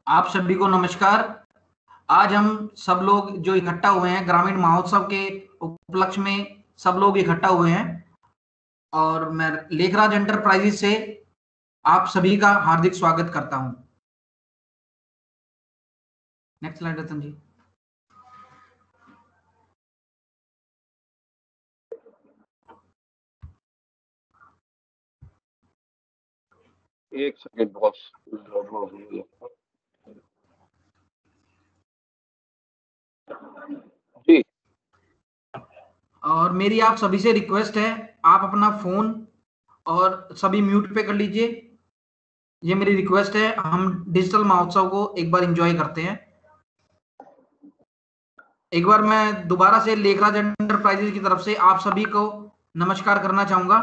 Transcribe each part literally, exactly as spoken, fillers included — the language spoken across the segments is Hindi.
आप सभी को नमस्कार। आज हम सब लोग जो इकट्ठा हुए हैं ग्रामीण महोत्सव के उपलक्ष्य में सब लोग इकट्ठा हुए हैं और मैं लेखराज एंटरप्राइजेज से आप सभी का हार्दिक स्वागत करता हूं। Next slide Ratan ji. एक सेकेंड बॉस। जी। और मेरी आप सभी से रिक्वेस्ट है, आप अपना फोन और सभी म्यूट पे कर लीजिए। ये मेरी रिक्वेस्ट है। हम डिजिटल महोत्सव को एक बार एंजॉय करते हैं। एक बार मैं दोबारा से लेखराज एंटरप्राइजेज की तरफ से आप सभी को नमस्कार करना चाहूंगा।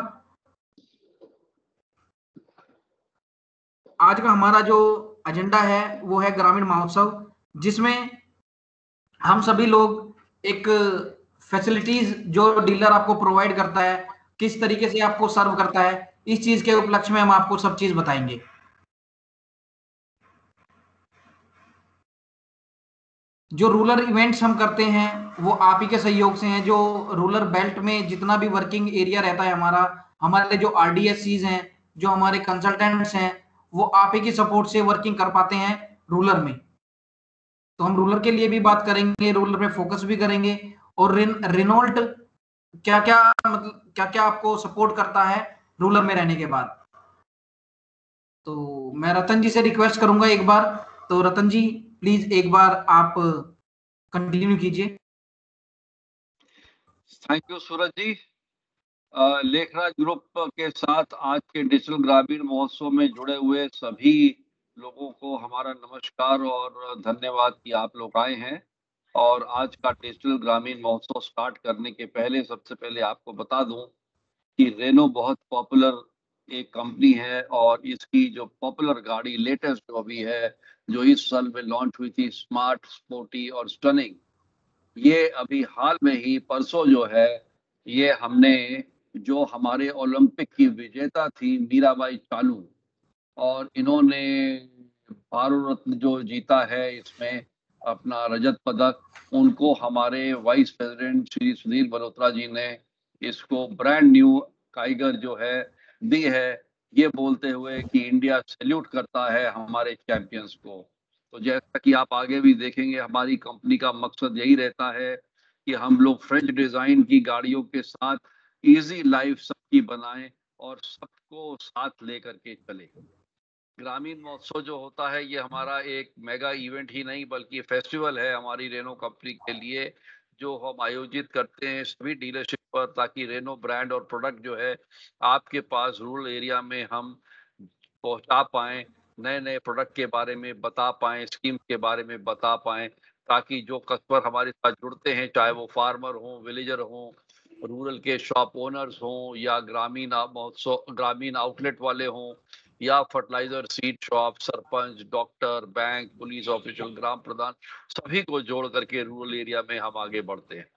आज का हमारा जो एजेंडा है वो है ग्रामीण महोत्सव, जिसमें हम सभी लोग एक फैसिलिटीज जो डीलर आपको प्रोवाइड करता है, किस तरीके से आपको सर्व करता है, इस चीज के उपलक्ष्य में हम आपको सब चीज बताएंगे। जो रूरल इवेंट्स हम करते हैं वो आप ही के सहयोग से हैं। जो रूरल बेल्ट में जितना भी वर्किंग एरिया रहता है हमारा, हमारे जो आरडीएससीज हैं, जो हमारे कंसल्टेंट्स हैं, वो आप ही की सपोर्ट से वर्किंग कर पाते हैं रूरल में। तो हम रूरल के लिए भी बात करेंगे, रूरल पे फोकस भी करेंगे और रिन, रिनोल्ट क्या क्या मतलब क्या क्या आपको सपोर्ट करता है रूरल में रहने के बाद। तो मैं रतन जी से रिक्वेस्ट करूंगा एक बार। तो रतन जी प्लीज एक बार आप कंटिन्यू कीजिए। Thank you Suraj ji. Lekhraj group के साथ आज के डिजिटल ग्रामीण महोत्सव में जुड़े हुए सभी लोगों को हमारा नमस्कार और धन्यवाद कि आप लोग आए हैं। और आज का डिजिटल ग्रामीण महोत्सव स्टार्ट करने के पहले सबसे पहले आपको बता दूं कि रेनो बहुत पॉपुलर एक कंपनी है और इसकी जो पॉपुलर गाड़ी लेटेस्ट जो अभी है, जो इस साल में लॉन्च हुई थी, स्मार्ट, स्पोर्टी और स्टनिंग, ये अभी हाल में ही परसों जो है, ये हमने जो हमारे ओलंपिक की विजेता थी मीराबाई चानू, और इन्होंने भारत रत्न जो जीता है इसमें अपना रजत पदक, उनको हमारे वाइस प्रेसिडेंट श्री सुधीर मल्होत्रा जी ने इसको ब्रांड न्यू काइगर जो है दी है, ये बोलते हुए कि इंडिया सैल्यूट करता है हमारे चैंपियंस को। तो जैसा कि आप आगे भी देखेंगे, हमारी कंपनी का मकसद यही रहता है कि हम लोग फ्रेंच डिजाइन की गाड़ियों के साथ इजी लाइफ सबकी बनाएं और सबको साथ लेकर के चले। ग्रामीण महोत्सव जो होता है ये हमारा एक मेगा इवेंट ही नहीं बल्कि फेस्टिवल है हमारी रेनो कंपनी के लिए, जो हम आयोजित करते हैं सभी डीलरशिप पर, ताकि रेनो ब्रांड और प्रोडक्ट जो है आपके पास रूरल एरिया में हम पहुंचा पाएं, नए नए प्रोडक्ट के बारे में बता पाएं, स्कीम के बारे में बता पाएं, ताकि जो कस्टमर हमारे साथ जुड़ते हैं, चाहे वो फार्मर हो, विलेजर हो, रूरल के शॉप ओनर्स हों, या ग्रामीण महोत्सव ग्रामीण आउटलेट वाले हों, या fertiliser seed shop, sarpanch, doctor, bank, police officer, ग्राम प्रधान, सभी को जोड़ करके रूरल एरिया में हम आगे बढ़ते हैं।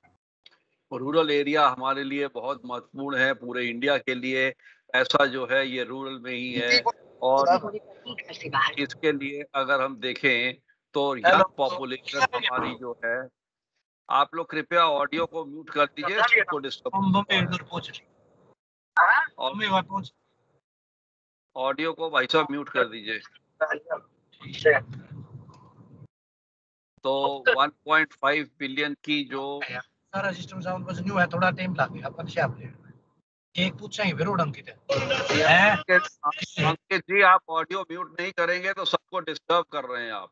रूरल एरिया हमारे लिए बहुत महत्वपूर्ण है, पूरे इंडिया के लिए ऐसा जो है ये रूरल में ही है। और इसके लिए अगर हम देखें तो यंग पॉपुलेशन हमारी जो है, आप लोग कृपया ऑडियो को म्यूट कर दीजिए, सबको डिस्टर्ब, ऑडियो को भाई साहब म्यूट कर दीजिए। तो वन पॉइंट फाइव बिलियन की जो सारा सिस्टम साउंड बस न्यू है, थोड़ा टाइम लगेगा अपन से आप एक पूछा ही फिर अंकित है। अंकित जी, आप ऑडियो म्यूट नहीं करेंगे तो सबको डिस्टर्ब कर रहे हैं आप।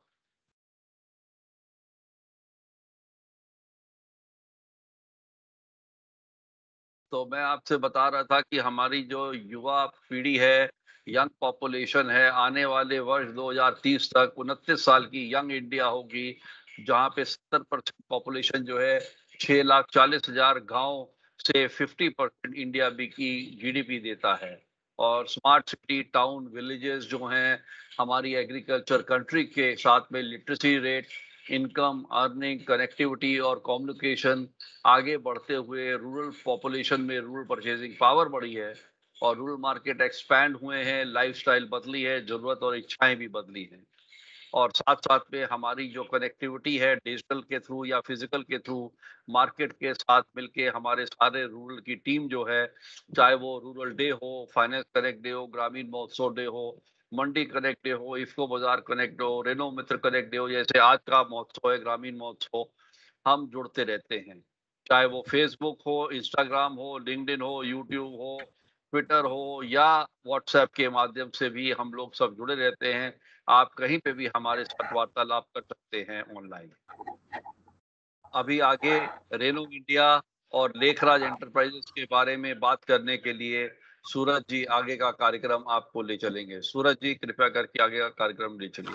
तो मैं आपसे बता रहा था कि हमारी जो युवा पीढ़ी है, यंग पॉपुलेशन है, आने वाले वर्ष दो हज़ार तीस तक उनतीस साल की यंग इंडिया होगी, जहां पे सत्तर परसेंट पॉपुलेशन जो है छह लाख चालीस हजार गाँव से पचास परसेंट इंडिया भी की जीडीपी देता है। और स्मार्ट सिटी, टाउन, विलेजेस जो हैं, हमारी एग्रीकल्चर कंट्री के साथ में literacy rate, income, earning, connectivity और कम्युनिकेशन आगे बढ़ते हुए रूरल पॉपुलेशन में रूरल परचेजिंग पावर बढ़ी है और रूरल मार्केट एक्सपैंड हुए हैं, लाइफस्टाइल बदली है, जरूरत और इच्छाएं भी बदली हैं। और साथ साथ में हमारी जो कनेक्टिविटी है डिजिटल के थ्रू या फिजिकल के थ्रू मार्केट के साथ मिलके हमारे सारे रूरल की टीम जो है, चाहे वो रूरल डे हो, फाइनेंस कनेक्ट डे हो, ग्रामीण महोत्सव डे हो, मंडी कनेक्ट डे हो, इफ्को बाजार कनेक्ट हो, रेनो मित्र कनेक्ट डे हो, जैसे आज का महोत्सव है ग्रामीण महोत्सव, हम जुड़ते रहते हैं। चाहे वो फेसबुक हो, इंस्टाग्राम हो, लिंक्डइन हो, यूट्यूब हो, ट्विटर हो या व्हाट्सएप के माध्यम से भी हम लोग सब जुड़े रहते हैं। आप कहीं पे भी हमारे साथ वार्तालाप कर सकते हैं ऑनलाइन। अभी आगे रेनो इंडिया और लेखराज एंटरप्राइजेस के बारे में बात करने के लिए सूरज जी आगे का कार्यक्रम आपको ले चलेंगे। सूरज जी कृपया करके आगे का कार्यक्रम ले चलिए।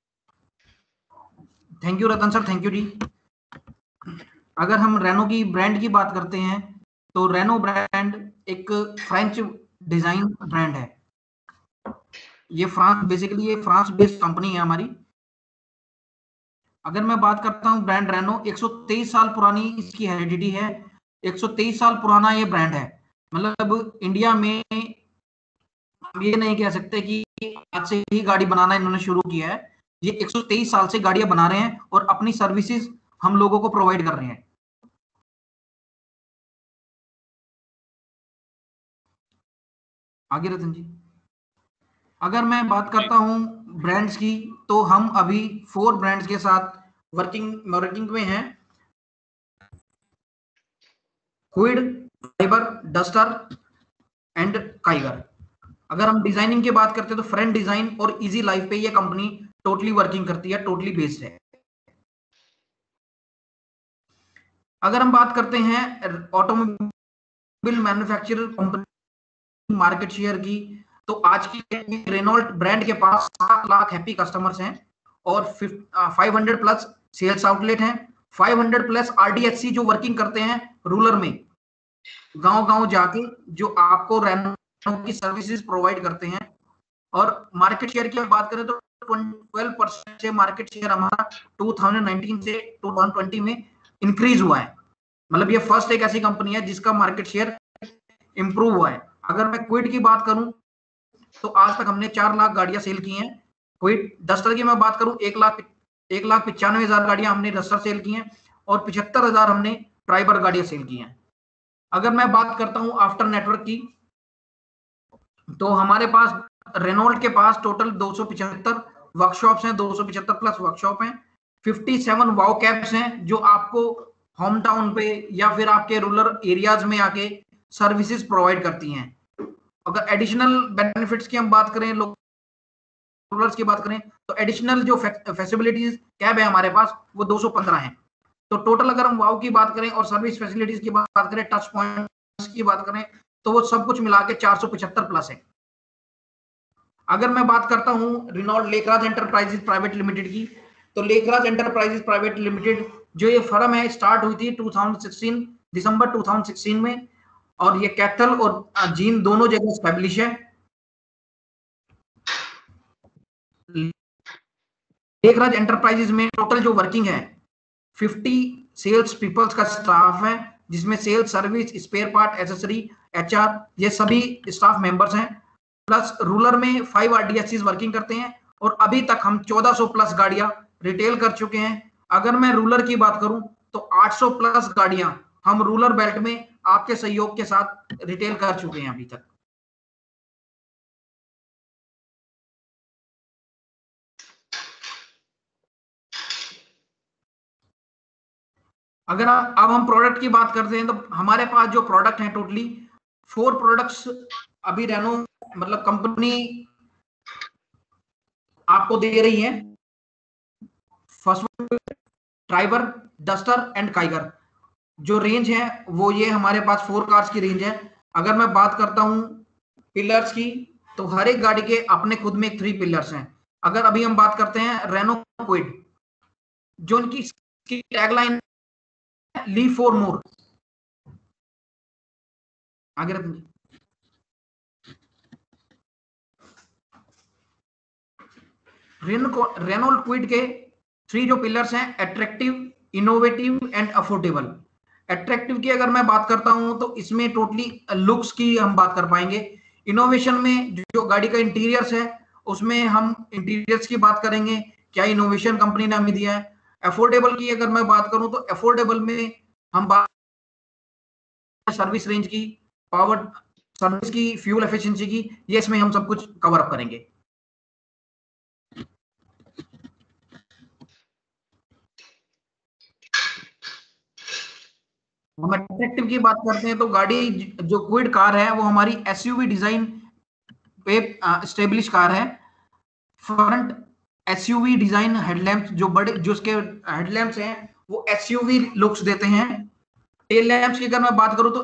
Thank you Ratan sir, thank you ji. अगर हम रेनो की ब्रांड की बात करते हैं तो रेनो ब्रांड एक फ्रेंच डिजाइन ब्रांड है। ये फ्रांस बेसिकली ये फ्रांस बेस्ड कंपनी है हमारी। अगर मैं बात करता हूं ब्रांड रेनो, एक सौ तेईस साल पुरानी इसकी हेरिडिटी है। एक सौ तेईस साल पुराना ये ब्रांड है। मतलब इंडिया में हम ये नहीं कह सकते कि आज से ही गाड़ी बनाना इन्होंने शुरू किया है। ये एक सौ तेईस साल से गाड़ियां बना रहे हैं और अपनी सर्विसेज हम लोगों को प्रोवाइड कर रहे हैं। आगे रतन जी, अगर मैं बात करता हूं ब्रांड्स की, तो हम अभी फोर ब्रांड्स के साथ वर्किंग वर्किंग में हैं। Kwid, Triber, Duster and Kiger. अगर हम डिजाइनिंग की बात करते हैं तो फ्रेंड डिजाइन और इजी लाइफ पे ये कंपनी टोटली वर्किंग करती है, टोटली बेस्ड है। अगर हम बात करते हैं automobile manufacturer company market share की, तो आज की रेनॉल्ट ब्रांड के पास सात लाख हैप्पी कस्टमर्स हैं और five hundred plus sales outlet हैं। फाइव हंड्रेड प्लस आरडीएससी जो वर्किंग करते हैं रूरल में, गांव गांव जाके जो आपको रेनो की सर्विसेज प्रोवाइड करते हैं। और मार्केट शेयर की बात करें तो ट्वेल्व परसेंट से मार्केट शेयर हमारा टू थाउजेंड नाइनटीन से टू थाउजेंड ट्वेंटी में इंक्रीज हुआ है। मतलब ये फर्स्ट एक ऐसी कंपनी है जिसका मार्केट शेयर इंप्रूव हुआ है। अगर मैं क्विड की बात करूं तो आज तक हमने चार लाख गाड़ियां सेल की हैं। क्विड डस्टर की मैं बात करूं एक लाख एक लाख पिचानवे हजार गाड़ियां हमने डस्टर सेल की हैं और पिछहत्तर हजार हमने ट्राइबर गाड़ियां सेल की हैं। अगर मैं बात करता हूं आफ्टर नेटवर्क की, तो हमारे पास रेनॉल्ट के पास टोटल दो सौ पिछहत्तर वर्कशॉप्स हैं, दो सौ पिछहत्तर प्लस वर्कशॉप हैं। सत्तावन वाओ कैब्स हैं जो आपको होम टाउन पे या फिर आपके रूरल एरियाज में आके सर्विसेज प्रोवाइड करती हैं। अगर एडिशनल बेनिफिट्स की हम बात करें, रूरल्स की बात करें, तो एडिशनल जो फैसिलिटीज कैब है हमारे पास वो दो सौ पंद्रह हैं। तो टोटल अगर हम वाओ की बात करें और सर्विस फैसिलिटीज की बात करें, टच पॉइंट्स की बात करें, तो वो सब कुछ मिला के चार सौ पचहत्तर प्लस है। अगर मैं बात करता हूं Renault Lekhraj enterprises private limited की, तो लेखराज एंटरप्राइजेस प्राइवेट लिमिटेड जो ये फर्म है स्टार्ट हुई थी टू थाउजेंड सिक्सटीन दिसंबर टू थाउजेंड सिक्सटीन में, और ये कैथल और जीन दोनों जगह स्टैब्लिश है। लेखराज एंटरप्राइजेस में टोटल जो वर्किंग है पचास सेल्स पीपल्स का स्टाफ है, जिसमें sales, service, spare part, accessory, HR, ये सभी स्टाफ मेंबर्स हैं। प्लस रूरल में फाइव आरडीएससीज वर्किंग करते हैं और अभी तक हम चौदह सौ प्लस गाड़ियां रिटेल कर चुके हैं। अगर मैं रूरल की बात करूं तो आठ सौ प्लस गाड़ियां हम रूरल बेल्ट में आपके सहयोग के साथ रिटेल कर चुके हैं अभी तक। अगर अब हम प्रोडक्ट की बात करते हैं तो हमारे पास जो प्रोडक्ट हैं टोटली फोर प्रोडक्ट्स अभी रेनो मतलब कंपनी आपको दे रही है। First Triber, Duster and Kiger जो रेंज है वो ये हमारे पास फोर कार्स की रेंज है। अगर मैं बात करता हूं पिलर्स की, तो हर एक गाड़ी के अपने खुद में थ्री पिलर्स हैं। अगर अभी हम बात करते हैं रेनो क्विड, जो उनकी टैगलाइन लीव फॉर मोर। आगे रतन जी, रेनॉल्ट क्विड के थ्री जो पिलर्स हैं, attractive, innovative and affordable. Attractive की अगर मैं बात करता हूं तो इसमें टोटली लुक्स की हम बात कर पाएंगे। इनोवेशन में जो गाड़ी का इंटीरियर्स है उसमें हम इंटीरियर्स की बात करेंगे क्या इनोवेशन कंपनी ने हमें दिया है। अफोर्डेबल की अगर मैं बात करूं तो अफोर्डेबल में हम बात सर्विस रेंज की, पावर सर्विस की, फ्यूल एफिशिएंसी की, ये इसमें हम सब कुछ कवर अप करेंगे। हम अट्रैक्टिव की बात करते हैं तो गाड़ी जो क्विड कार है वो हमारी एसयूवी डिजाइन पे स्टेब्लिश कार है। फ्रंट एसयूवी डिजाइन हेडलैम्प्स, जो बड़े जो उसके हेडलैम्प्स हैं वो एसयूवी लुक्स देते हैं। टेल लैंप्स की अगर मैं बात करूं तो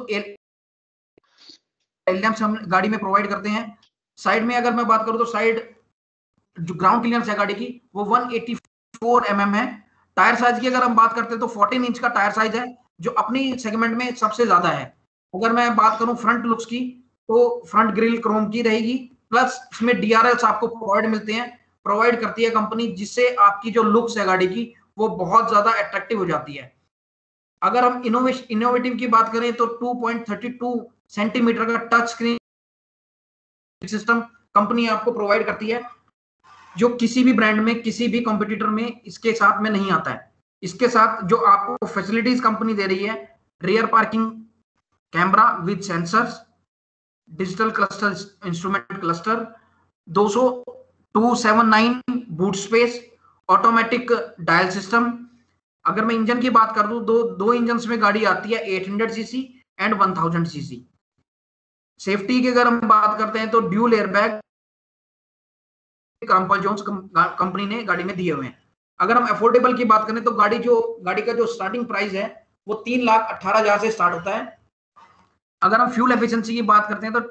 टेल लैंप्स हम गाड़ी में प्रोवाइड करते हैं। साइड में अगर मैं बात करूं तो साइड जो ग्राउंड क्लियरेंस है गाड़ी की वो एक सौ चौरासी एम एम है। टायर साइज की अगर हम बात करते हैं तो चौदह इंच का टायर साइज है, जो अपनी सेगमेंट में सबसे ज्यादा है। अगर मैं बात करूं फ्रंट लुक्स की तो फ्रंट ग्रिल क्रोम की रहेगी, प्लस इसमें डीआरएल्स आपको प्रोवाइड मिलते हैं, प्रोवाइड करती है कंपनी, जिससे आपकी जो लुक्स है गाड़ी की वो बहुत ज्यादा अट्रैक्टिव हो जाती है। अगर हम इनोवेशन इनोवेटिव की बात करें तो two point three two centimetre का टच स्क्रीन सिस्टम कंपनी आपको प्रोवाइड करती है, जो किसी भी ब्रांड में किसी भी कॉम्पिटिटर में इसके साथ में नहीं आता है। इसके साथ जो आपको फैसिलिटीज कंपनी दे रही है, rear parking camera with sensors, digital cluster instrument cluster, दो सौ two seven nine boot space, automatic dial system. अगर मैं इंजन की बात कर दूं, दो दो इंजन में गाड़ी आती है, आठ सौ CC and one thousand CC. Safety की अगर हम बात करते हैं तो dual airbag crumple zones company ने गाड़ी में दिए हुए हैं। अगर हम अफोर्डेबल की बात करें तो गाड़ी जो गाड़ी का जो स्टार्टिंग प्राइस है वो तीन लाख अठारह हजार से स्टार्ट होता है। अगर हम फ्यूल एफिशिएंसी की बात करते हैं तो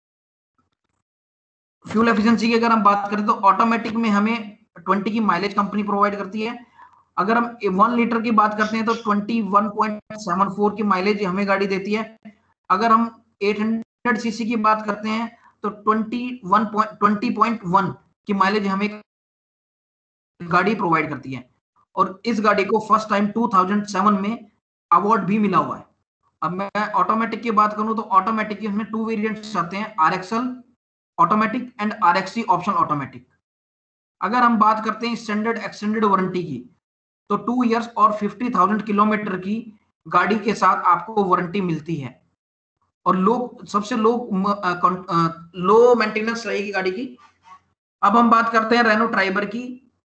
फ्यूल एफिशिएंसी की अगर हम बात करें तो ऑटोमेटिक में हमें बीस की माइलेज कंपनी प्रोवाइड करती है। अगर हम वन लीटर की बात करते हैं तो इक्कीस पॉइंट सात चार की माइलेज हमें गाड़ी देती है। अगर हम आठ सौ सीसी की बात करते हैं तो इक्कीस पॉइंट वन की माइलेज हमें गाड़ी प्रोवाइड करती है। और इस गाड़ी को फर्स्ट टाइम दो हज़ार सात में अवार्ड भी मिला हुआ है। अब मैं ऑटोमेटिक की बात करूं तो ऑटोमेटिक की इसमें टू वेरिएंट्स आते हैं, RXL automatic and RXC optional automatic. अगर हम बात करते हैं स्टैंडर्ड एक्सटेंडेड वारंटी की तो टू इयर्स और फिफ्टी थाउजेंड किलोमीटर की गाड़ी के साथ आपको वारंटी मिलती है। और लो सबसे लो लो मेंटेनेंस रहेगी गाड़ी की। अब हम बात करते हैं रेनो ट्राइबर की।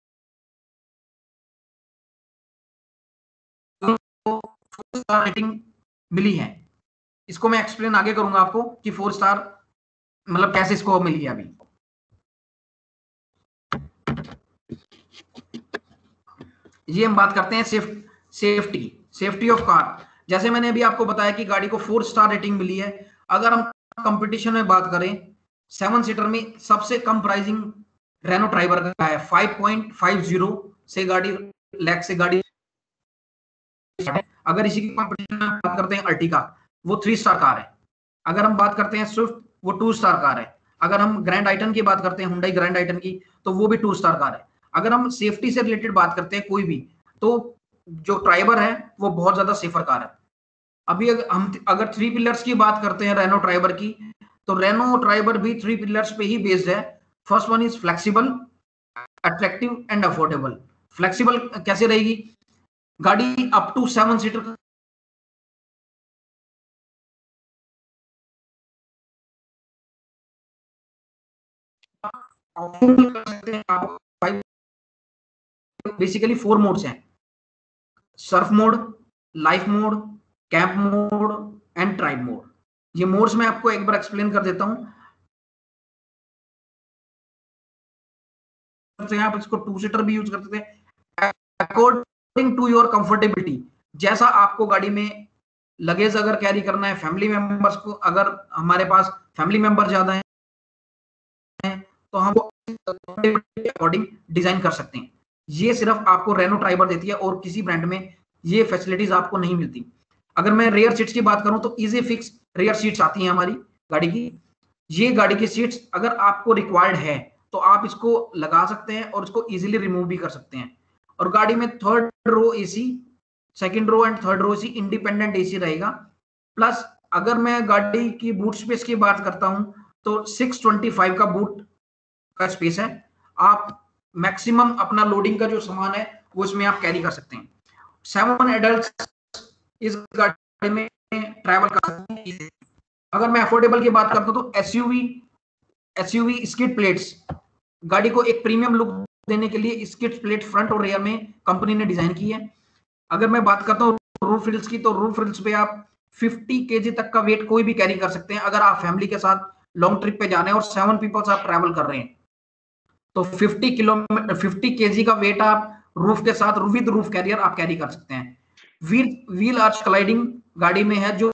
फोर स्टार रेटिंग मिली है, इसको मैं एक्सप्लेन आगे करूंगा आपको कि फोर स्टार मतलब कैसे इसको मिली है। अभी ये हम बात करते हैं safe safety safety of car. जैसे मैंने अभी आपको बताया कि गाड़ी को फोर स्टार रेटिंग मिली है। अगर हम कंपटीशन में बात करें, सेवन सीटर में सबसे कम प्राइसिंग रेनो ट्राइबर का है, फाइव पॉइंट फाइव जीरो से गाड़ी लैख से गाड़ी। अगर इसी की कंपटीशन में बात करते हैं अर्टिगा, वो थ्री स्टार कार है। अगर हम बात करते हैं स्विफ्ट, वो टू स्टार कार है। अगर हम ग्रैंड आइटन की बात करते हैं, हुंडई ग्रैंड आइटन की, तो वो भी टू स्टार कार है। अगर हम सेफ्टी से रिलेटेड बात करते हैं कोई भी, तो जो ट्राइबर है वो बहुत ज्यादा सेफर कार है। अभी अगर हम अगर थ्री पिलर्स की बात करते हैं रेनो ट्राइबर की, तो रेनो ट्राइबर भी थ्री पिलर्स पे ही बेस्ड है। First one is flexible, attractive and affordable. Flexible कैसे रहेगी? गाड़ी up to seven seater basically four modes हैं, surf mode, life mode, camp mode and tribe mode. ये मोड्स मैं आपको एक बार एक्सप्लेन कर देता हूं। तो आप इसको टू सीटर भी यूज कर सकते हैं अकॉर्डिंग टू योर कंफर्टेबिलिटी। जैसा आपको गाड़ी में लगेज अगर कैरी करना है, फैमिली मेंबर्स को, अगर हमारे पास फैमिली मेंबर ज्यादा है तो हम अकॉर्डिंग डिजाइन कर सकते हैं। ये सिर्फ आपको रेनो ट्राइबर देती है और किसी ब्रांड में ये फैसिलिटीज आपको नहीं मिलती। अगर मैं रेयर सीट्स की बात करूं तो इजी फिक्स रेयर सीट्स आती हैं हमारी गाड़ी की। ये गाड़ी की सीट्स अगर आपको रिक्वायर्ड है तो आप इसको लगा सकते हैं और इसको इजीली रिमूव भी कर सकते हैं। और गाड़ी में third row AC, second row and third row AC independent AC रहेगा। प्लस अगर मैं गाड़ी की बूट स्पेस की बात करता हूं तो सिक्स ट्वेंटी फाइव का बूट का स्पेस है। आप मैक्सिमम अपना लोडिंग का जो सामान है वो इसमें आप कैरी कर सकते हैं। सेवन एडल्ट इस गाड़ी में ट्रैवल कर सकते हैं। अगर मैं अफोर्डेबल की बात करता हूं तो एसयूवी एसयूवी स्किड प्लेट्स, गाड़ी को एक प्रीमियम लुक देने के लिए स्किड प्लेट फ्रंट और रियर में कंपनी ने डिजाइन की है। अगर मैं बात करता हूँ रूफ रिल्स की, तो रूफ रिल्स पे आप फिफ्टी केजी तक का वेट कोई भी कैरी कर सकते हैं। अगर आप फैमिली के साथ लॉन्ग ट्रिप पे जाने और सेवन पीपल्स आप ट्रैवल कर रहे हैं तो फिफ्टी किलोमीटर फिफ्टी केजी का वेट आप रूफ के साथ विद रूफ कैरियर आप कैरी कर सकते हैं। व्हील व्हील आर्च क्लाइडिंग गाड़ी में है, जो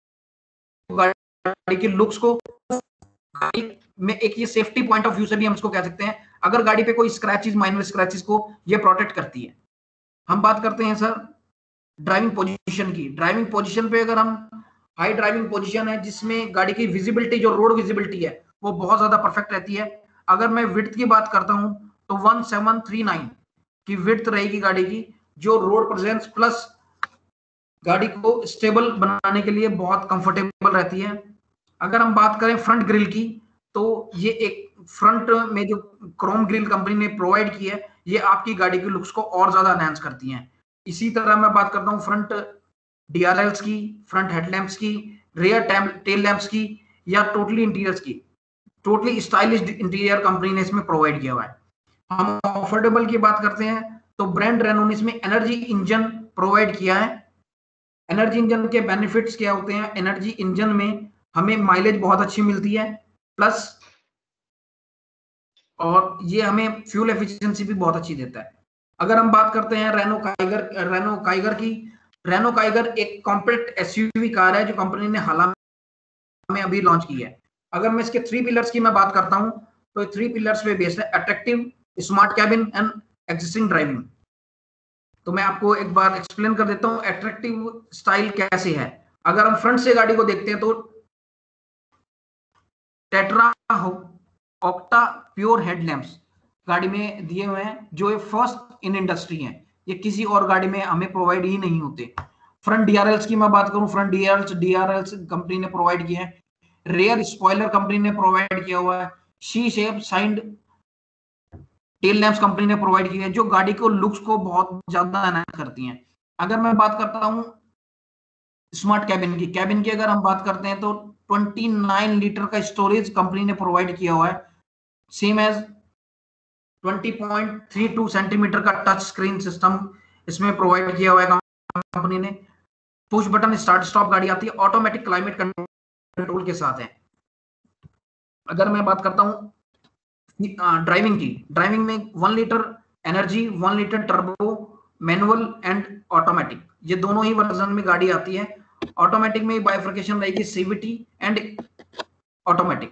गाड़ी के लुक्स को गाड़ी में एक ये सेफ्टी पॉइंट ऑफ व्यू से भी हम इसको कह सकते हैं, अगर गाड़ी पे कोई स्क्रैचेस माइनर स्क्रैचेस को ये प्रोटेक्ट करती है। हम बात करते हैं सर ड्राइविंग पोजीशन की। ड्राइविंग पोजीशन पे अगर हम हाई ड्राइविंग पोजीशन है जिसमें गाड़ी की विजिबिलिटी, जो रोड विजिबिलिटी है वो बहुत ज्यादा परफेक्ट रहती है। अगर मैं विड्थ की बात करता हूं तो वन सेवन थ्री नाइन की विड्थ रहेगी गाड़ी की, जो रोड प्रेजेंस प्लस गाड़ी को स्टेबल बनाने के लिए बहुत कंफर्टेबल रहती है। अगर हम बात करें फ्रंट ग्रिल की, तो ये एक फ्रंट में जो क्रोम ग्रिल कंपनी ने प्रोवाइड की है, ये आपकी गाड़ी की लुक्स को और ज्यादा एनहांस करती हैं। इसी तरह मैं बात करता हूँ फ्रंट डीआरएल्स की, फ्रंट हेडलैम्प्स की, रियर टेल लैंप्स की, या टोटली इंटीरियर्स की। टोटली स्टाइलिश इंटीरियर कंपनी ने इसमें प्रोवाइड किया हुआ है। हम अफोर्डेबल की बात करते हैं तो ब्रांड रेनो ने इसमें एनर्जी इंजन प्रोवाइड किया है। एनर्जी इंजन के बेनिफिट्स क्या होते हैं? एनर्जी इंजन में हमें माइलेज बहुत अच्छी मिलती है, प्लस और ये हमें फ्यूल एफिशिएंसी भी बहुत अच्छी देता है। अगर हम बात करते हैं रेनो काइगर रेनो काइगर की, रेनो काइगर एक कॉम्पैक्ट एसयूवी कार है जो कंपनी ने हाल में अभी लॉन्च की है। अगर मैं इसके थ्री पिलर्स की मैं बात करता हूं तो थ्री पिलर्स पे बेस्ड है: attractive, smart cabin and existing driving. तो मैं आपको एक बार एक्सप्लेन कर देता हूं अट्रैक्टिव स्टाइल कैसे है। अगर हम फ्रंट से गाड़ी को देखते हैं तो टेट्रा ऑक्टा प्योर हेडलैम्प्स गाड़ी में दिए हुए हैं, जो ये फर्स्ट इन इंडस्ट्री हैं। ये किसी और गाड़ी में हमें प्रोवाइड ही नहीं होते। फ्रंट डीआरएल्स की मैं बात करूं, फ्रंट डीआरएल्स डीआरएल्स कंपनी ने प्रोवाइड किए हैं। रेयर स्पॉइलर कंपनी ने प्रोवाइड किया हुआ है। C shape signed tail lamps company ने प्रोवाइड की है, जो गाड़ी को लुक्स को बहुत ज्यादा एनहांस करती हैं। अगर मैं बात करता हूं स्मार्ट कैबिन की, कैबिन की अगर हम बात करते हैं तो उनतीस लीटर का स्टोरेज कंपनी ने प्रोवाइड किया हुआ है। Same as twenty point three two centimetre का टच स्क्रीन सिस्टम इसमें प्रोवाइड किया हुआ है कंपनी ने। पुश बटन स्टार्ट स्टॉप गाड़ी आती है, ऑटोमेटिक क्लाइमेट कंट्रोल के साथ है। अगर मैं बात करता हूं ड्राइविंग की, ड्राइविंग में one litre energy, one litre turbo, manual and automatic, ये दोनों ही वर्जन में गाड़ी आती है। ऑटोमेटिक में बाइफर्केशन रहेगी सीवीटी एंड ऑटोमेटिक।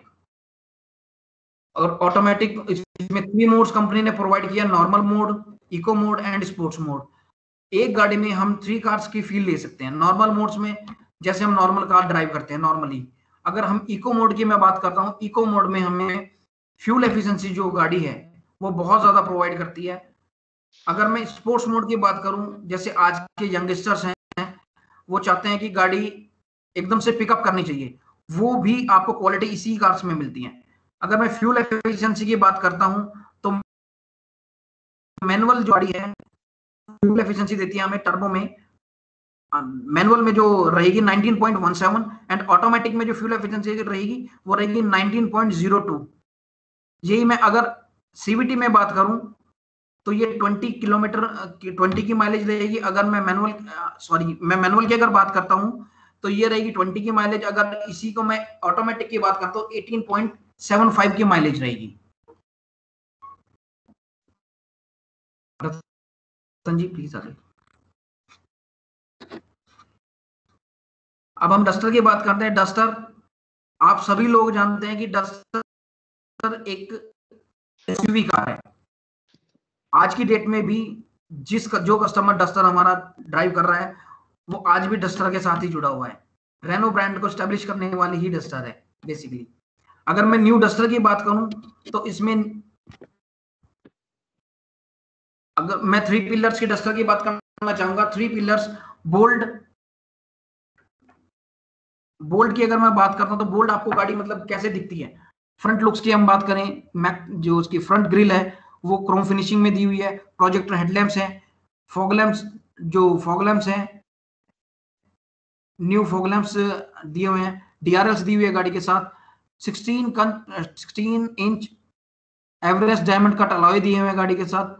और ऑटोमेटिक इसमें थ्री मोड्स कंपनी ने प्रोवाइड किया: normal mode, eco mode and sports mode. एक गाड़ी में हम थ्री कार्स की फील ले सकते हैं। नॉर्मल मोड्स में जैसे हम नॉर्मल कार ड्राइव करते हैं नॉर्मली। अगर हम इको मोड की मैं बात करता हूँ, इको मोड में हमें फ्यूल एफिशिएंसी जो गाड़ी है वो बहुत ज्यादा प्रोवाइड करती है। अगर मैं स्पोर्ट्स मोड की बात करूं, जैसे आज के यंगस्टर्स हैं वो चाहते हैं कि गाड़ी एकदम से पिकअप करनी चाहिए, वो भी आपको क्वालिटी इसी कार्स में मिलती है। अगर मैं फ्यूल एफिशिएंसी की बात करता हूं तो मैनुअल जो गाड़ी है फ्यूल एफिशिएंसी देती है हमें टर्बो में, मैनुअल में जो रहेगी nineteen point one seven and automatic में जो फ्यूल एफिशिएंसी रहेगी वो रहेगी नाइनटीन पॉइंट ज़ीरो टू। यही मैं अगर सीवीटी में बात करूं तो ये ट्वेंटी किलोमीटर ट्वेंटी की माइलेज रहेगी। अगर मैं मैनुअल सॉरी मैं मैनुअल की अगर बात करता हूं तो ये रहेगी ट्वेंटी की माइलेज। अगर इसी को मैं ऑटोमेटिक की बात करता हूं एटीन पॉइंट सेवन फाइव की माइलेज रहेगी। जी प्लीज आ जाइए। अब हम डस्टर की बात करते हैं। डस्टर आप सभी लोग जानते हैं कि डस्टर एक एसयूवी कार है। आज की डेट में भी जिस जो कस्टमर डस्टर हमारा ड्राइव कर रहा है वो आज भी डस्टर के साथ ही जुड़ा हुआ है। रेनो ब्रांड को स्टैब्लिश करने वाली ही डस्टर है बेसिकली। अगर मैं न्यू डस्टर की बात करूं तो इसमें अगर मैं थ्री पिलर्स की डस्टर की बात करना चाहूंगा, थ्री पिलर्स बोल्ड बोल्ड की अगर मैं बात करता हूं तो बोल्ड आपको गाड़ी मतलब कैसे दिखती है। फ्रंट लुक्स की हम बात करें, जो उसकी फ्रंट ग्रिल है वो क्रोम फिनिशिंग में दी हुई है। प्रोजेक्टर हेडलैम्प्स हैं, फॉग लैम्प्स, जो फॉग लैम्प्स हैं न्यू फॉग लैम्प्स दिए हुए हैं। डीआरएल्स दी हुई है गाड़ी के साथ। Sixteen sixteen inch Everest diamond cut alloy दिए हुए हैं गाड़ी के साथ।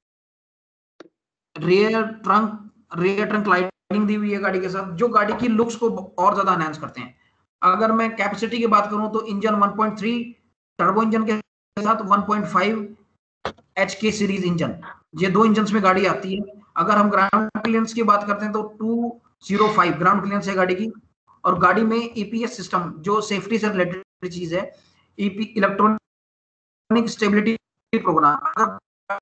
Rear trunk rear trunk lighting दी हुई है गाड़ी के साथ, जो गाड़ी की लुक्स को और ज्यादा एनहांस करते हैं। अगर मैं कैपेसिटी की बात करूं तो engine one point three turbo engine के साथ one point five H K series engine, ये दो इंजन में गाड़ी आती है। अगर हम ग्राउंड क्लियरेंस की बात करते हैं तो two zero five ground clearance है गाड़ी की। और गाड़ी में ईपीएस सिस्टम, जो सेफ्टी से रिलेटेड चीज है, EP electronic stability program,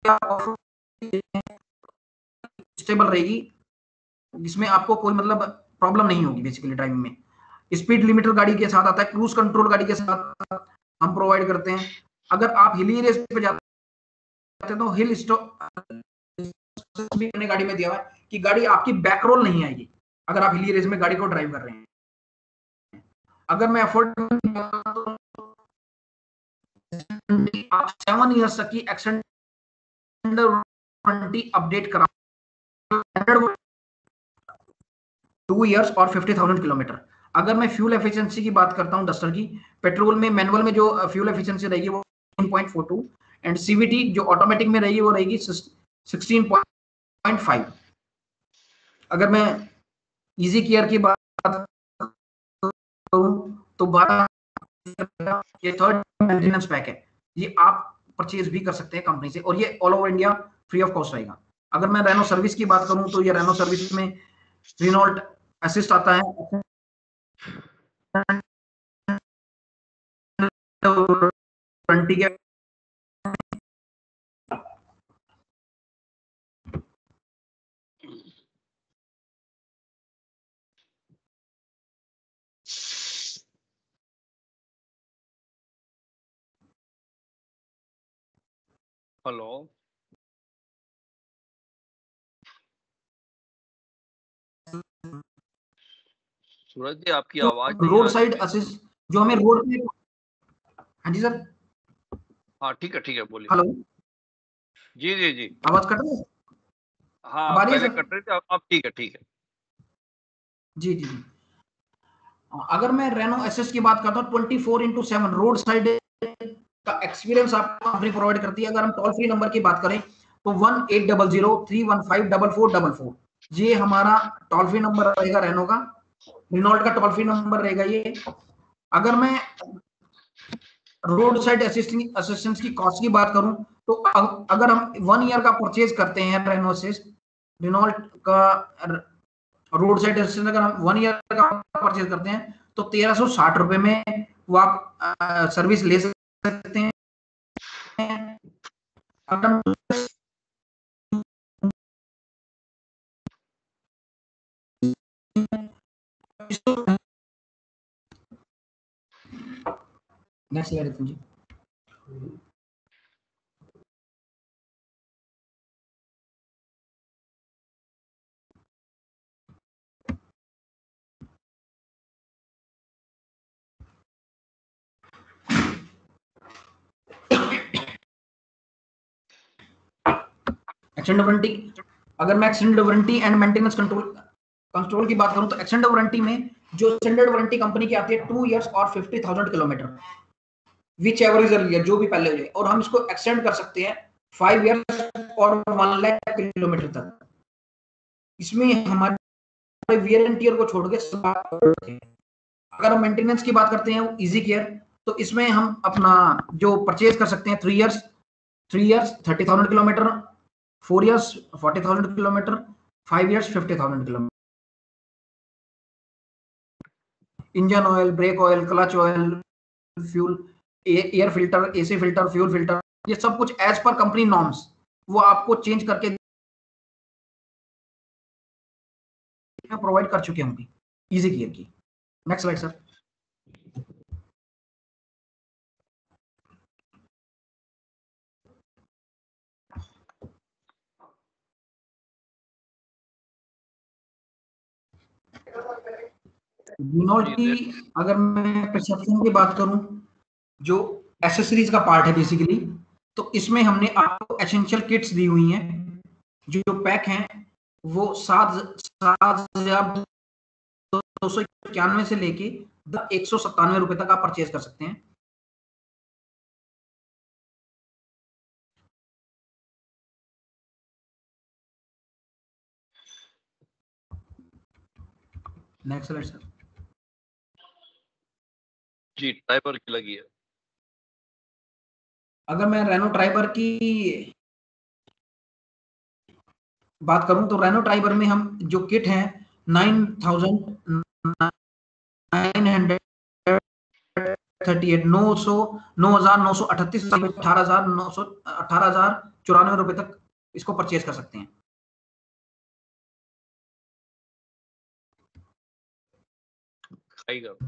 stable रहेगी, इसमें आपको कोई मतलब प्रॉब्लम नहीं होगी बेसिकली ड्राइविंग में। स्पीड लिमिटर गाड़ी के साथ आता है। क्रूज कंट्रोल गाड़ी के साथ हम प्रोवाइड करते हैं। अगर आप हिली रेस पे जाते हैं तो हिल स्टॉप भी मैंने गाड़ी में दिया हुआ है कि गाड़ी आपकी बैक रोल नहीं आएगी अगर आप हिली रेस में गाड़ी को ड्राइव कर रहे हैं। अगर मैं अफोर्ड आप सेवन ईयर्स तक की एक्सटेंडेड वारंटी अपडेट करा, टू ईयर्स और फिफ्टी थाउजेंड किलोमीटर। अगर मैं फ्यूल एफिशिएंसी की बात करता हूं डस्टर की, पेट्रोल में मैनुअल में जो फ्यूल एफिशिएंसी रहेगी वो one point four two, and CVT जो ऑटोमेटिक में रहेगी वो रहेगी सिक्सटीन पॉइंट फाइव। अगर मैं इजी केयर की बात करूं तो बारह ये थर्ड मेंटेनेंस पैक है, ये आप परचेज भी कर सकते हैं कंपनी से, और ये all over India free of cost रहेगा। अगर मैं रेनो सर्विस की बात करूं तो ये रेनो सर्विस में रिनॉल्ट असिस्ट आता है, वारंटी के हेलो सूरज जी, आपकी आवाज नहीं रोड आ रही साइड है। असिस्ट जो हमें रोड पे, हाँ जी सर, हाँ ठीक है ठीक है, बोलिए। हेलो, जी जी जी, आवाज कट रही है? हाँ अब आ रही है पहले सर? कट रही थी, अब अब ठीक है ठीक है। जी जी जी। अगर मैं रेनो एसएस की बात करता हूँ, twenty four into seven road side का एक्सपीरियंस आपको कंपनी प्रोवाइड करती है। अगर हम टोल फ्री नंबर की बात करें तो one eight double zero three one five double four double four, ये हमारा टोल फ्री नंबर रहेगा रेनो का। रिनॉल्ट का टोल फ्री नंबर रहेगा ये। अगर मैं रोड साइड असिस्टिंग असिस्टेंस की कॉस्ट की बात करूं तो अगर हम वन ईयर का परचेज करते हैं रेनो असिस्ट रिनॉल्ट का रोड साइड असिस्टेंस, अगर हम वन ईयर का परचेज करते हैं तो तेरह सौ साठ रुपए में वो आप सर्विस ले सकते हैं। अगर नेक्स्ट ईयर जी एक्सटेंडेड वारंटी, अगर मैं extended warranty and maintenance control control की बात करूं तो एक्सटेंडेड वारंटी में जो एक्सटेंडेड वारंटी कंपनी की आती है टू इयर्स और fifty thousand kilometre, whichever is earlier, जो भी पहले हो जाए, और हम इसको एक्सटेंड कर सकते हैं फाइव इयर्स और वन लाख किलोमीटर तक। इसमें हमारे वियर एंड टियर को छोड़ के, अगर हम मेंटेनेंस की बात करते हैं इजी केयर, तो इसमें हम अपना जो परचेज कर सकते हैं three years three years thirty thousand kilometre, four years forty thousand kilometre, five years fifty thousand kilometre. Engine oil, brake oil, clutch oil, fuel, air filter, AC filter, fuel filter, ये सब कुछ एज पर कंपनी नॉर्म्स वो आपको चेंज करके प्रोवाइड कर चुके होंगे इजी केयर की। Next slide sir. रिनॉल्ट की अगर मैं परसेप्शन की बात करूं, जो एसेसरीज का पार्ट है बेसिकली, तो इसमें हमने आपको एसेंशियल किट्स दी हुई हैं, जो, जो पैक हैं वो सात सात हजार दो सौ इक्यानवे से लेके एक सौ सत्तानवे रुपए तक आप परचेज कर सकते हैं। Next slide sir. जी, ट्राइबर की लगी है। अगर मैं रेनो ट्राइबर की बात करूं तो रेनो ट्राइबर में हम जो किट है nine thousand nine hundred thirty eight नौ सौ नौ हजार नौ सौ अठतीस अठारह हजार नौ सौ अठारह हजार चौरानवे रुपए तक इसको परचेज कर सकते हैं। खाएगा।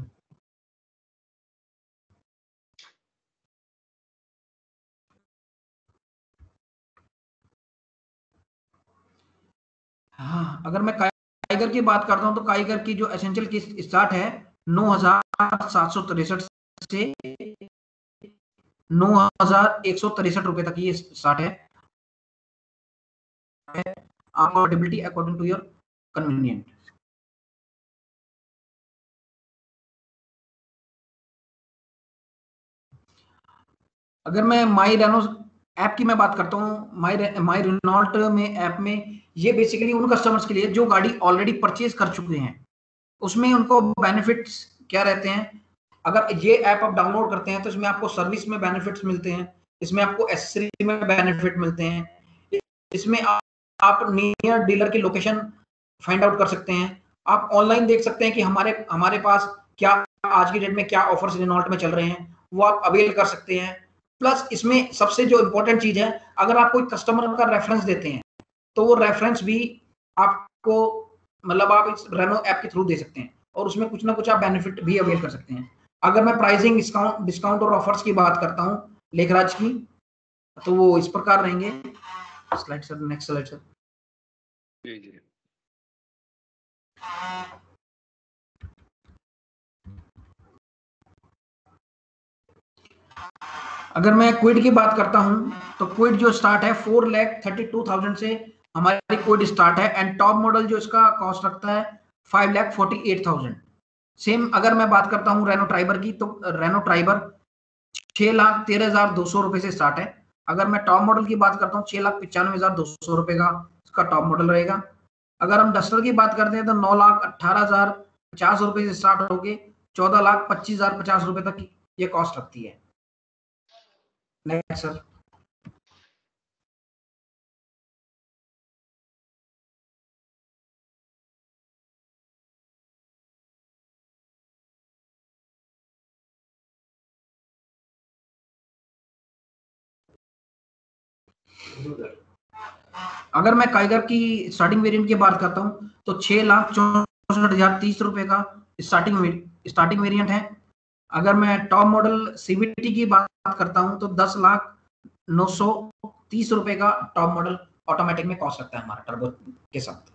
हाँ, अगर मैं काइगर की बात करता हूं तो काइगर की जो एसेंशियल की स्टार्ट है नौ हजार सात सौ तिरसठ से नौ हजार एक सौ तिरसठ रुपए तक ये स्टार्ट है। Affordability according to your convenient. अगर मैं माई रेनो ऐप की मैं बात करता हूँ, माई माई रेनॉल्ट में ऐप में ये बेसिकली उन कस्टमर्स के लिए जो गाड़ी ऑलरेडी परचेज कर चुके हैं। उसमें उनको बेनिफिट्स क्या रहते हैं, अगर ये ऐप आप डाउनलोड करते हैं तो इसमें आपको सर्विस में बेनिफिट्स मिलते हैं, इसमें आपको एक्सेसरी में बेनिफिट मिलते हैं, इसमें आप, आप नियर डीलर की लोकेशन फाइंड आउट कर सकते हैं, आप ऑनलाइन देख सकते हैं कि हमारे हमारे पास क्या आज की डेट में क्या ऑफर्स रेनॉल्ट में चल रहे हैं, वो आप अवेल कर सकते हैं। प्लस इसमें सबसे जो इंपॉर्टेंट चीज है, अगर आप कोई कस्टमर का रेफरेंस देते हैं तो वो रेफरेंस भी आपको मतलब आप इस रेनो ऐप के थ्रू दे सकते हैं और उसमें कुछ ना कुछ आप बेनिफिट भी अवेल कर सकते हैं। अगर मैं प्राइसिंग डिस्काउंट डिस्काउंट और ऑफर्स की बात करता हूं लेखराज की, तो वो इस प्रकार रहेंगे। Slide sir, next slide sir. जी जी। अगर मैं क्विड की बात करता हूं तो क्विड जो स्टार्ट है four lakh thirty two thousand से हमारी क्विड स्टार्ट है एंड टॉप मॉडल जो इसका कॉस्ट रखता है five lakh forty eight thousand. Same अगर मैं बात करता हूं रेनो ट्राइबर की, तो रेनो ट्राइबर छह लाख तेरह हजार दो सौ रुपए से स्टार्ट है। अगर मैं टॉप मॉडल की बात करता हूँ छह लाख पचानवे हजार दो सौ रुपए का इसका टॉप मॉडल रहेगा। अगर हम डस्टर की बात करते हैं तो नौ लाख अट्ठारह हजार पचास रुपए से स्टार्ट होके चौदह लाख पच्चीस हजार पचास रुपए तक ये कॉस्ट रखती है। Next sir. अगर मैं काइगर की स्टार्टिंग वेरिएंट की बात करता हूं तो छह लाख चौसठ हजार तीस रुपए का स्टार्टिंग स्टार्टिंग वेरिएंट है। अगर मैं टॉप मॉडल सीवीटी की बात करता हूं तो दस लाख नौ सौ तीस रुपए का टॉप मॉडल ऑटोमेटिक में कॉस्ट लगता है हमारा टर्बो के साथ।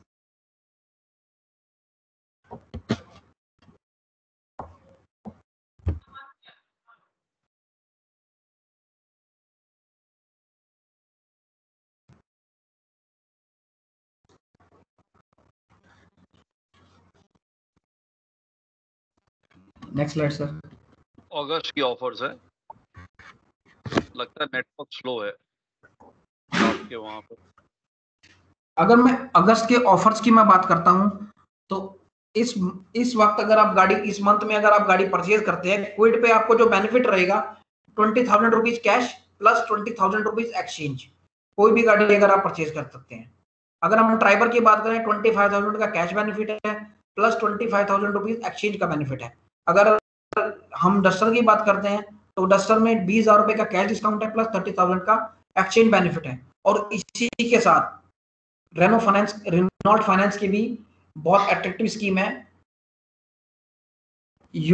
Next slide sir. अगस्त की ऑफर्स है, लगता है नेटवर्क स्लो है आपके वहां पर। अगर मैं अगस्त के ऑफर्स की मैं बात करता हूं तो इस इस वक्त अगर आप गाड़ी इस मंथ में अगर आप गाड़ी परचेज करते हैं क्विड पे आपको जो बेनिफिट रहेगा twenty thousand rupees cash plus twenty thousand rupees exchange. कोई भी गाड़ी अगर आप परचेज कर सकते हैं। अगर हम ट्राइबर की बात करें ट्वेंटी फाइव थाउजेंड का कैश बेनिफिट है plus twenty five thousand rupees exchange का बेनिफिट है। अगर हम डस्टर की बात करते हैं तो डस्टर में बीस हजार रुपए का कैश डिस्काउंट है प्लस थर्टी थाउजेंड का एक्सचेंज बेनिफिट है। और इसी के साथ रेनो फाइनेंस रेनॉल्ट फाइनेंस की भी बहुत अट्रैक्टिव स्कीम है, you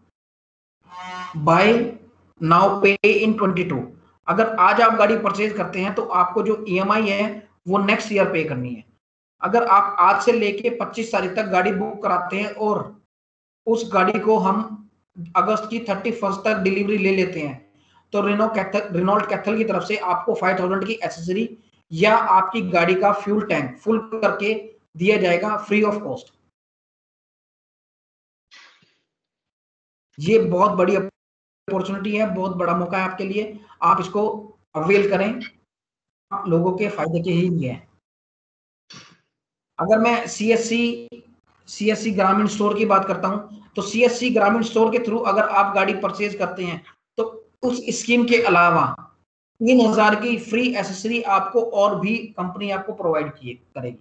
buy now pay in twenty two. अगर आज आप गाड़ी परचेज करते हैं तो आपको जो ईएमआई है वो नेक्स्ट ईयर पे करनी है। अगर आप आज से लेके पच्चीस तारीख तक गाड़ी बुक कराते हैं और उस गाड़ी को हम अगस्त की थर्टी फर्स्ट तक डिलीवरी ले लेते हैं तो रेनो कैथल रेनॉल्ट कैथल की तरफ से आपको फाइव थाउजेंड की एसेसरी या आपकी गाड़ी का फ्यूल टैंक फुल करके दिया जाएगा फ्री ऑफ कॉस्ट। ये बहुत बड़ी अपॉर्चुनिटी है, बहुत बड़ा मौका है आपके लिए, आप इसको अवेल करें, लोगों के फायदे के ही लिए है। अगर मैं सीएससी सीएससी ग्रामीण स्टोर की बात करता हूं, तो सीएससी ग्रामीण स्टोर के थ्रू अगर आप गाड़ी परचेज करते हैं तो उस स्कीम के अलावा तीन हजार की फ्री एसेसरी आपको और भी कंपनी आपको प्रोवाइड किए करेगी।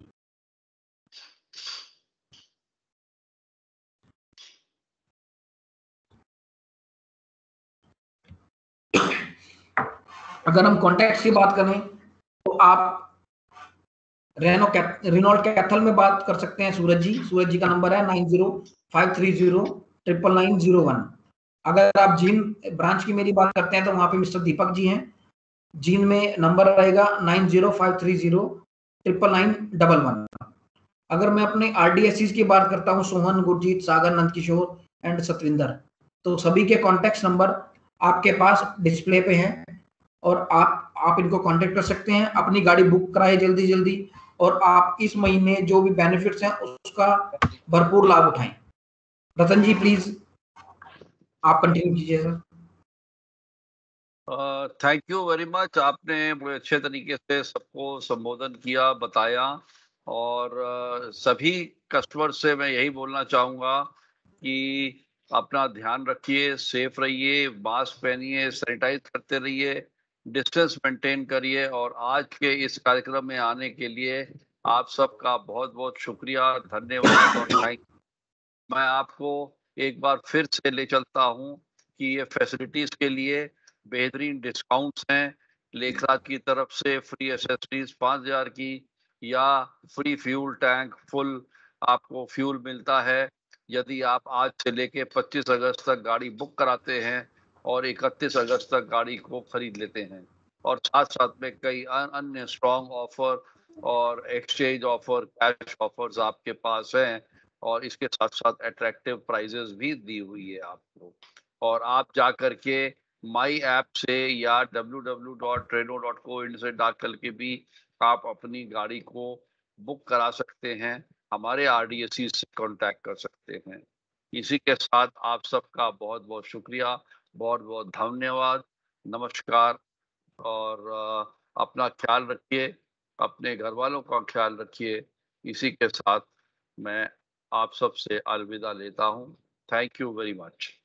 अगर हम कॉन्टैक्ट की बात करें तो आप रेनो कैथ रेनॉल्ट कैथल में बात कर सकते हैं सूरज जी। सूरज जी का नंबर है nine zero five three zero triple nine zero one. अगर आप जीन ब्रांच की मेरी बात करते हैं तो वहां पे मिस्टर दीपक जी हैं। जीन में नंबर रहेगा nine zero five three zero triple nine double one. अगर मैं अपने आरडीएससीज की बात करता हूं, सोहन, गुरजीत, सागर, नंदकिशोर एंड सतविंदर, तो सभी के कॉन्टेक्ट नंबर आपके पास डिस्प्ले पे हैं और आप आप इनको कांटेक्ट कर सकते हैं। अपनी गाड़ी बुक कराए जल्दी जल्दी और आप इस महीने जो भी बेनिफिट्स हैं उसका भरपूर लाभ उठाएं। रतन जी प्लीज आप कंटिन्यू कीजिए sir. Thank you very much. आपने बड़े अच्छे तरीके से सबको संबोधन किया, बताया, और uh, सभी कस्टमर से मैं यही बोलना चाहूँगा कि अपना ध्यान रखिए, सेफ रहिए, मास्क पहनिए, सैनिटाइज करते रहिए, डिस्टेंस मेंटेन करिए। और आज के इस कार्यक्रम में आने के लिए आप सबका बहुत बहुत शुक्रिया, धन्यवाद और थैंक। मैं आपको एक बार फिर से ले चलता हूँ कि ये फैसिलिटीज के लिए बेहतरीन डिस्काउंट्स हैं। लेखराज की तरफ से फ्री एसेसरीज पाँच हजार की या फ्री फ्यूल टैंक फुल आपको फ्यूल मिलता है यदि आप आज से लेके पच्चीस अगस्त तक गाड़ी बुक कराते हैं और इकतीस अगस्त तक गाड़ी को खरीद लेते हैं। और साथ साथ में कई अन्य स्ट्रॉन्ग ऑफर और एक्सचेंज ऑफर, कैश ऑफर्स आपके पास हैं और इसके साथ साथ अट्रैक्टिव प्राइजेस भी दी हुई है आपको। और आप जा करके माई ऐप से या W W W dot Renault dot co in से डाल करके भी आप अपनी गाड़ी को बुक करा सकते हैं, हमारे आरडीएसी से कांटेक्ट कर सकते हैं। इसी के साथ आप सबका बहुत बहुत शुक्रिया, बहुत बहुत धन्यवाद, नमस्कार। और अपना ख्याल रखिए, अपने घर वालों का ख्याल रखिए। इसी के साथ मैं आप सबसे अलविदा लेता हूं। Thank you very much.